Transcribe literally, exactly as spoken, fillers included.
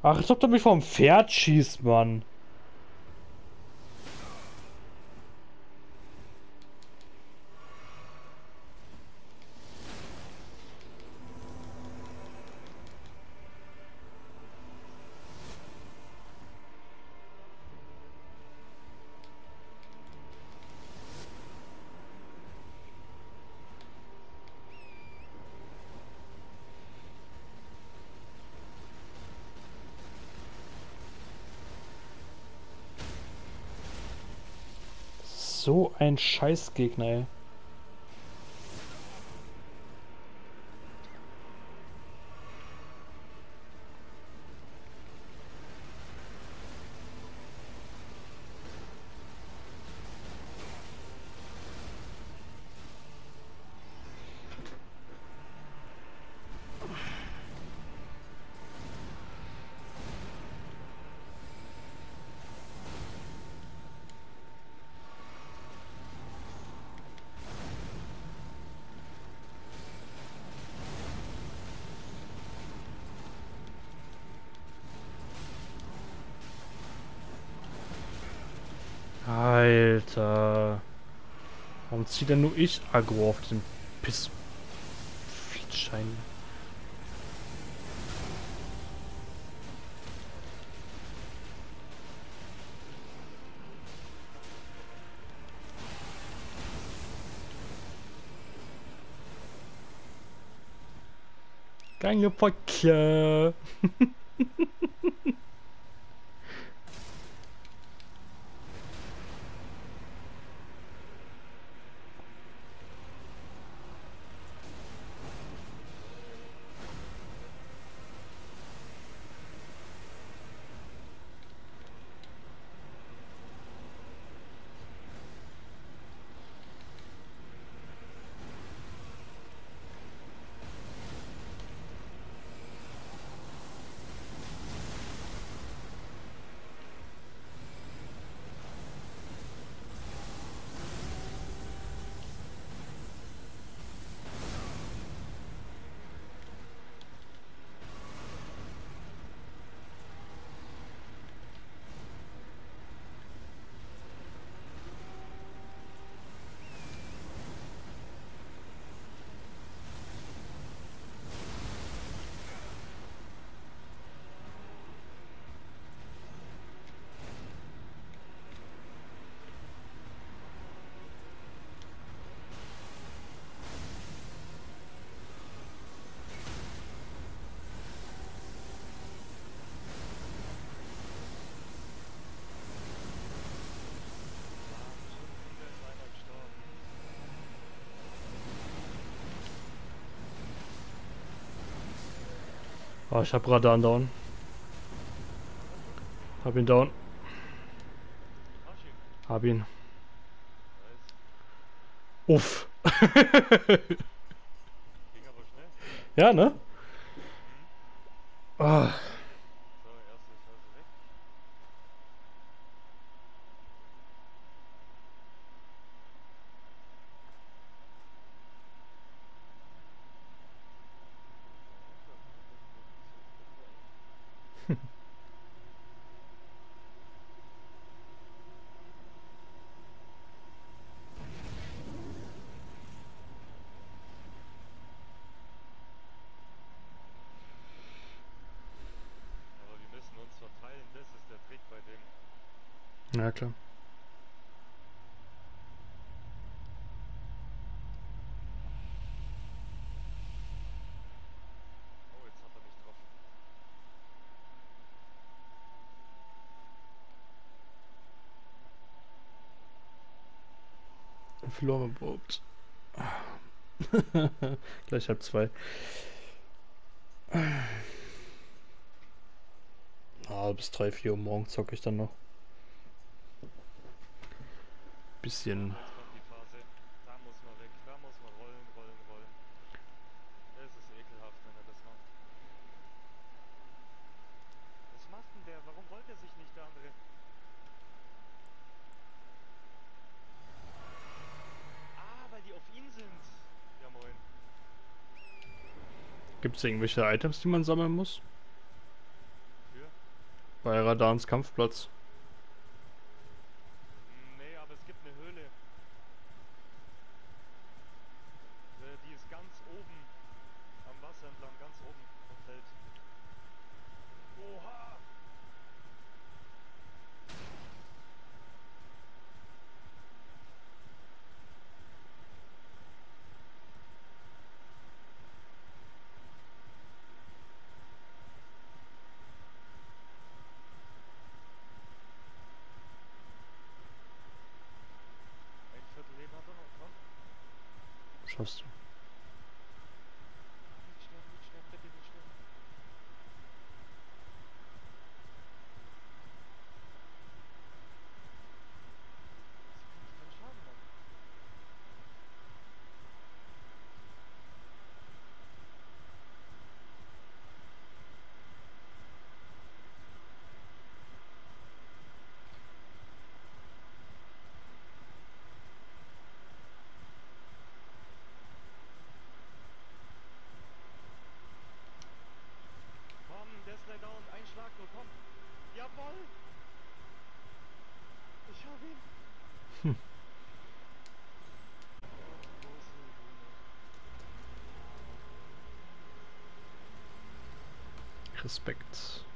Ach, als ob du mich vom Pferd schießt, Mann. So ein Scheißgegner, ey. Alter. Warum zieht denn nur ich Aggro auf den Piss... Schein? Gängeverkehr. Oh, ich hab Radan down. Hab ihn down. Hab ihn. Uff. Ja, ne? Ah. Ja, klar. Verloren überhaupt. Gleich halb zwei. Ah, bis drei, vier Uhr morgen zocke ich dann noch. Bisschen. Gibt es irgendwelche Items, die man sammeln muss? Bei Radans Kampfplatz. Nee, aber es gibt eine Höhle. Äh, Die ist ganz oben am Wasser entlang, ganz oben vom Feld. Oha! Ein Viertel Leben hat er noch, komm. Schaffst du. Nicht sterben, nicht sterben, bitte nicht sterben. Das kann keinen Schaden machen. Komm, der ist gleich down. Ein Schlag nur, komm. Jawoll! Ich hab ihn. Hm. Große Bühne. Respekt.